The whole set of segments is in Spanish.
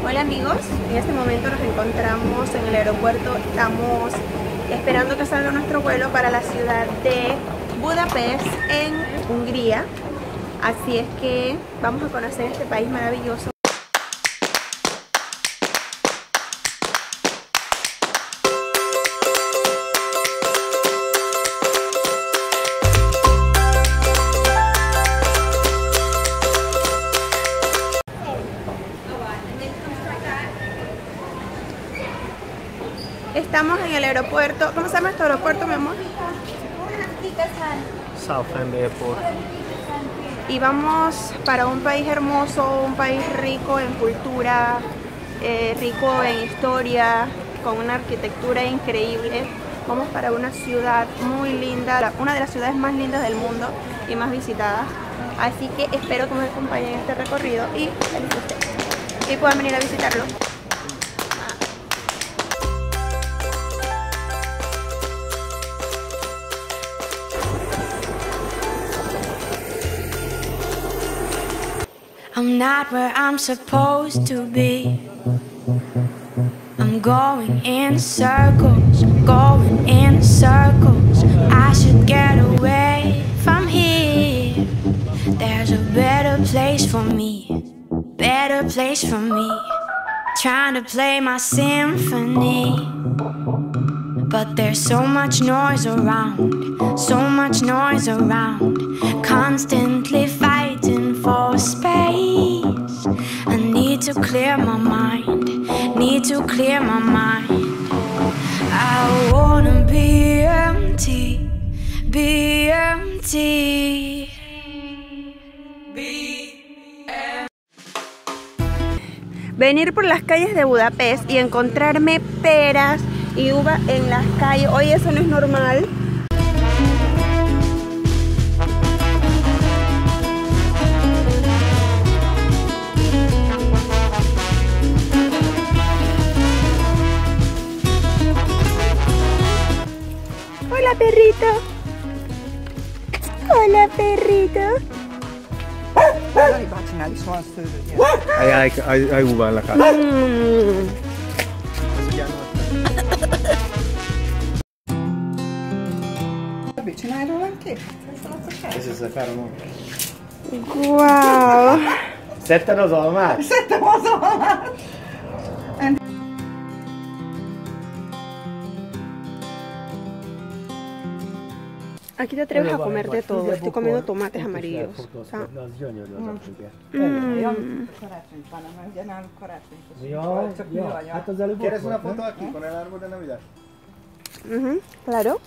Hola amigos, en este momento nos encontramos en el aeropuerto. Estamos esperando que salga nuestro vuelo para la ciudad de Budapest en Hungría. Así es que vamos a conocer este país maravilloso. Estamos en el aeropuerto. ¿Cómo se llama este aeropuerto, mi amor? Southend Airport. Y vamos para un país hermoso, un país rico en cultura, rico en historia, con una arquitectura increíble. Vamos para una ciudad muy linda, una de las ciudades más lindas del mundo y más visitadas. Así que espero que me acompañen en este recorrido y puedan venir a visitarlo. I'm not where I'm supposed to be. I'm going in circles, going in circles. I should get away from here. There's a better place for me, better place for me. Trying to play my symphony, but there's so much noise around, so much noise around. Constantly fighting for space. I need to clear my mind, need to clear my mind. I wanna be empty, be empty. Venir por las calles de Budapest y encontrarme peras y uva en las calles. Oye, eso no es normal. Hola, perrito. Hola, perrito. Hai uva alla casa. Csinálj róla képet? Ez az a fárom. Wow. Szedted az almát? Szedtem az almát! Aquí te atreves a comer de todo. Estoy comiendo tomates amarillos. ¿Quieres una foto aquí con el árbol de Navidad? Claro.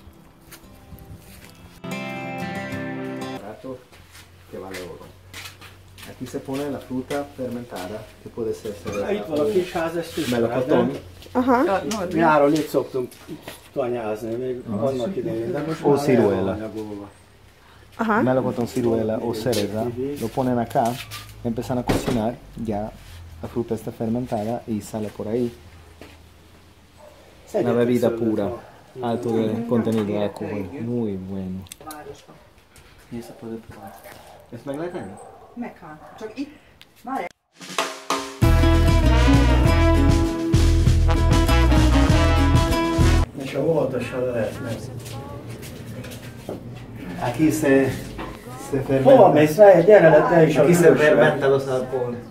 Que vale oro. Aquí se pone la fruta fermentada, que puede ser Itt van a kis ház, ez melocotón. Ajá. Nyáron itt szoktunk tanyázni, még annak idején. De most O már ciruela. elhanyagolva. Ajá. Melocotón, ciruela o cereza. Lo ponen acá, empiezan a cocinar, ya la fruta está fermentada y sale por ahí. Una bebida pura, alto de contenido de alcohol, muy bueno. Y se puede probar. ¿Es meglepeni? Meghal. Csak itt, várj. És a voltossal lehetne. Aquí se fermenta. Hova mész? Gyere le te is a Aquí se külső. fermenta los alcoholes.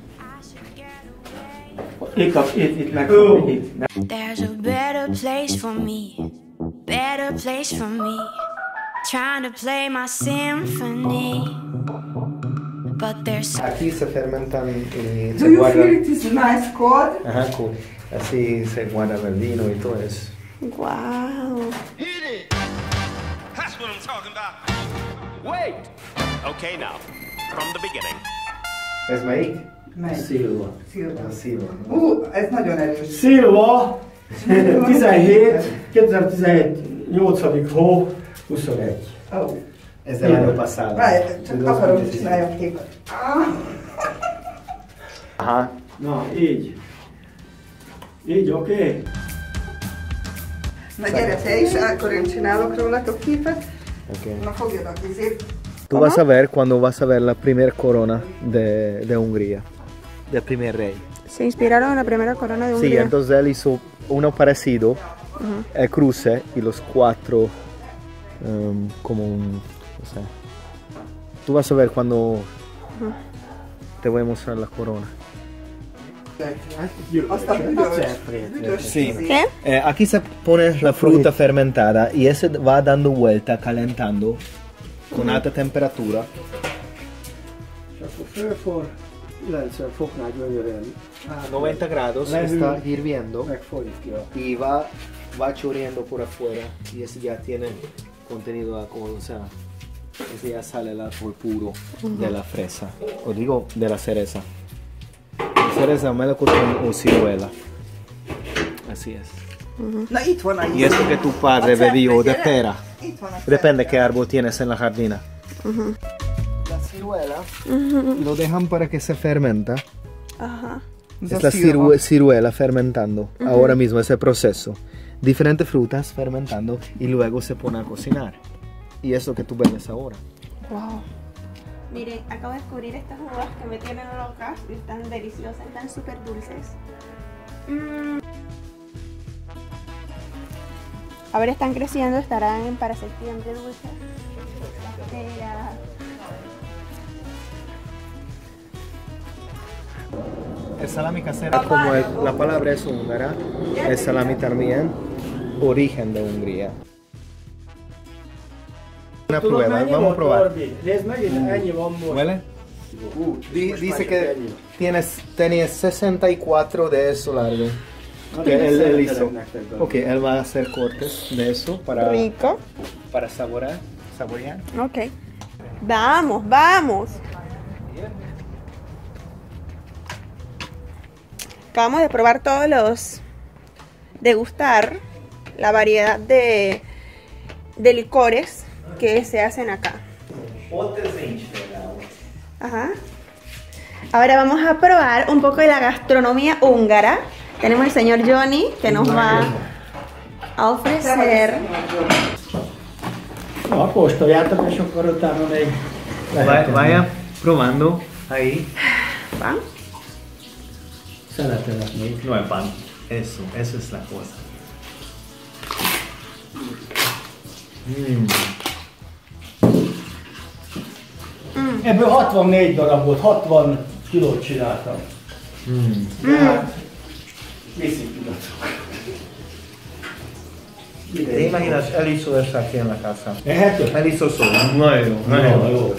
Itt meg itt. There's a better place for me, better place for me. Trying to play my symphony, but there's Aquí se fermentan y Do se you guarda. feel it is nice cold? Ajá, cool. Así se guarda el vino y todo eso. Wow. Hit it! That's what I'm talking about. Wait! Okay, now, from the beginning. ¿Es maíz? Megy. Szilva. Szilva. Szilva. Ez nagyon erős. Szilva, 17, 2017, 8. hó, 21. Oh. Es del año pasado. Várj, csak akarom, hogy csináljam képet. Ajá. Na, így. Így, oké? Na gyere te is, akkor én csinálok rólatok képet. Okay. Na fogjad a vizét. Tú vas a ver cuando vas a ver la primera corona de Hungría, del primer rey. Se inspiraron en la primera corona de Sí, Hungría. entonces él hizo uno parecido, el cruce y los cuatro como un... O sea, tú vas a ver cuando te voy a mostrar la corona. Aztán büdös. Sí. ¿Qué? Aquí se pone la fruta fermentada y ese va dando vuelta, calentando con alta temperatura. És akkor fölfor, 90 foknál gyönyörűen A 90 grados Leül. está hirviendo meg folyik ki a... y va chorreando por afuera y ese ya tiene contenido de alcohol, o sea, ese ya sale el alcohol puro de la fresa, o digo de la cereza. Cereza, melocotón o ciruela. Así es. Na itt van a Y eso que tu padre bebió de pera. Itt van a Depende qué árbol tienes en la jardina. La ciruela lo dejan para que se fermenta. Ajá. Es la ciruela fermentando. Ahora mismo ese proceso. Diferentes frutas fermentando y luego se pone a cocinar. Y eso que tú bebes ahora. Wow. Miren, acabo de descubrir estas uvas que me tienen locas y están deliciosas, están súper dulces. A ver, están creciendo, estarán para septiembre dulces. El salami casero, como la palabra es húngara, el salami también, origen de Hungría. Una Tudod, prueba, mennyi vamos a volt, probar. Norbi? Nézd, megint ennyi van most. ¿Huele? Dice que Tienes... tenía 64 de eso largo. Que él hizo. Ok, él va a hacer cortes de eso Rico. para saborear. Ok. Vamos, vamos. Acabamos de probar todos los... degustar la variedad de licores que se hacen acá. Ajá. Ahora vamos a probar un poco de la gastronomía húngara. Tenemos el señor Johnny que nos va a ofrecer. Na, kóstoljátok, és akkor utána még... Vaya probando ahí. ¿Va? Szeletelek még. No es pan. Eso es la cosa. Ebből 64 darab volt, 60 kilót csináltam. Tehát viszik tudatok. ¿Te imaginas? Él hizo eso aquí en la casa. Ehető? Él hizo solo. No, Jó.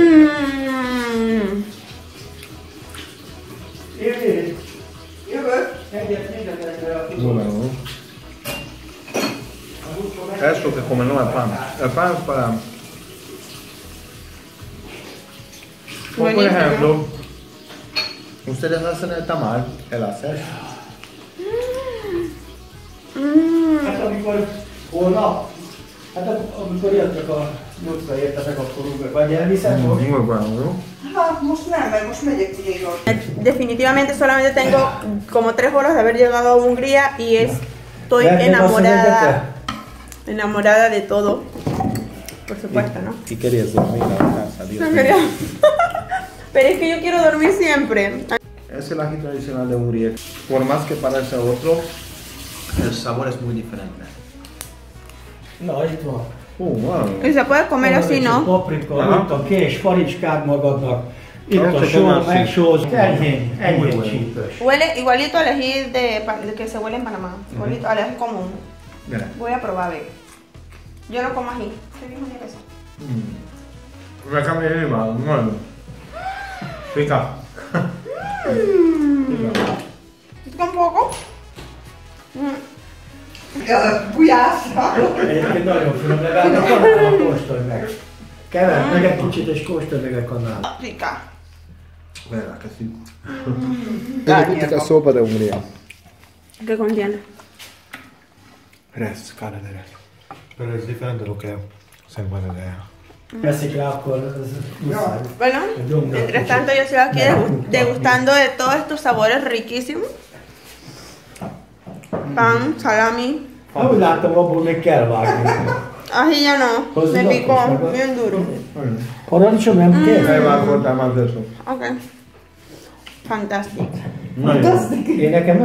Jövök. Número. Eso que comen no es pan. El pan es para... Por Buenísimo. ejemplo, ustedes hacen el tamal, él hace eso. Hát amikor holnap, amikor jöttek a nyugtra értetek, akkor vagy elviszem most? Muy bueno, ¿no? Hát most nem, mert most megyek Diego. Definitivamente solamente tengo como 3 horas de haber llegado a Hungría y estoy ¿Ya enamorada de todo. Por supuesto, ¿no? Si querías dormir a la casa, Dios No mío. quería. Pero es que yo quiero dormir siempre. Es el ají tradicional de Hungría. Por más que parezca otro, el sabor es muy diferente. Na, itt van. Wow. Y se puede comer así, ¿no? Paprika, Aha. itt a kés, farincskád magadnak. Itt Ja, a csak só, más megsóz, enyhén Muy csípős. Huele igualito al ají de que se huele en Panamá. Igualito al ají común. Mira. Voy a probar, a ver. Yo no como ají. Soy bien generosa. Me cambia de mal, bueno. Pica. ¿Pica un poco? Gulyásra. Egyébként nagyon finom, legalább a kanállal kóstolj meg. Kevert meg egy kicsit és kóstolj meg a kanállal. Pica. Verá que sí. Es típica sopa de Hungría. ¿Qué contiene? Res, carne de res. Pero es diferente de lo que se encuentra de allá. Veszik rá, akkor ez muszáj. Bueno, mientras tanto yo sigo aquí degustando de todos estos sabores riquísimos. Pan, salami. Ha úgy láttam, abból még kell vágni. Ají ya no, me picó bien duro. Paradicsom nem kell? Ahí va a cortar más de eso. Ok. Fantástico. Én nekem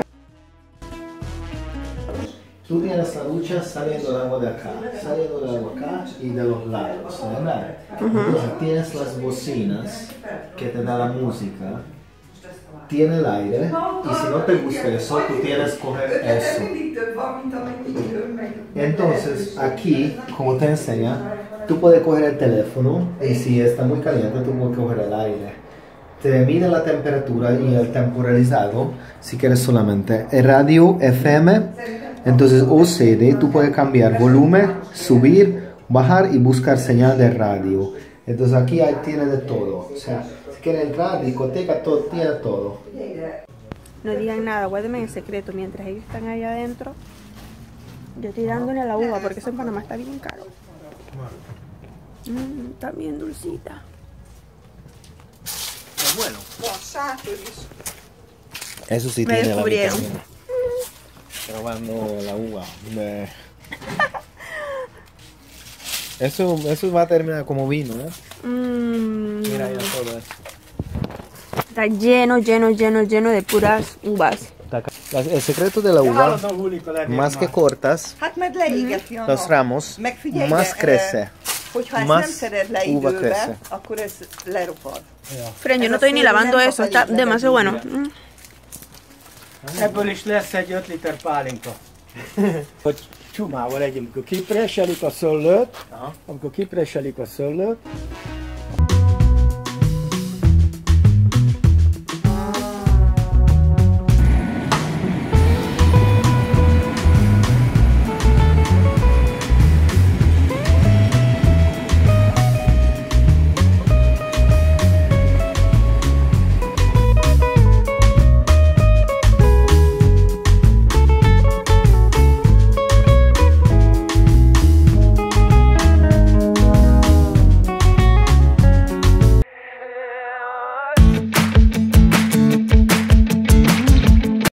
Tú tienes la ducha saliendo el agua de acá, saliendo el agua acá y de los lados, ¿verdad? Entonces tienes las bocinas que te da la música, tiene el aire y si no te gusta eso, tú tienes que coger eso. Entonces aquí, como te enseña, tú puedes coger el teléfono y si está muy caliente, tú puedes coger el aire. Te mide la temperatura y el temporalizado, si quieres solamente. El radio FM. Entonces o CD, tú puedes cambiar volumen, subir, bajar y buscar señal de radio. Entonces aquí tiene de todo. O sea, si quieres entrar, discoteca, todo, tiene todo. No digan nada, guárdenme en secreto mientras ellos están allá adentro. Yo estoy dándole a la uva porque eso en Panamá está bien caro. Está bien dulcita. Bueno. Sáturis. Eso sí Me tiene descubrieron. la vitamina. Probando la uva. Eso va a terminar como vino, ¿eh? Mira ya todo eso. Está lleno de puras uvas. El secreto de la uva, más que cortas Hát meg leégeti a los nap. ramos, Megfigyelj, más crece. Hogyha ezt más nem szeded le uva időbe, crece. akkor ez lerupad. Fren, yo no estoy ni lavando eso, está demasiado bueno. ebből is lesz egy 5 liter pálinka. Hogy csumával együnk, amikor kipreselik a szőlőt,